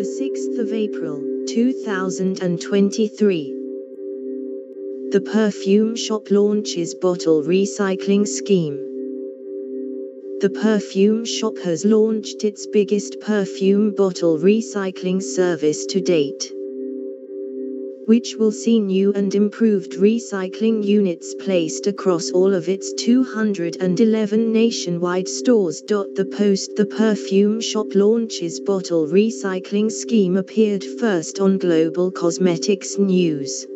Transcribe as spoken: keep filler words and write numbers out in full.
the sixth of April, two thousand twenty-three. The Perfume Shop launches bottle recycling scheme. The Perfume Shop has launched its biggest perfume bottle recycling service to date, which will see new and improved recycling units placed across all of its two hundred eleven nationwide stores. The post the Perfume Shop launches bottle recycling scheme appeared first on Global Cosmetics News.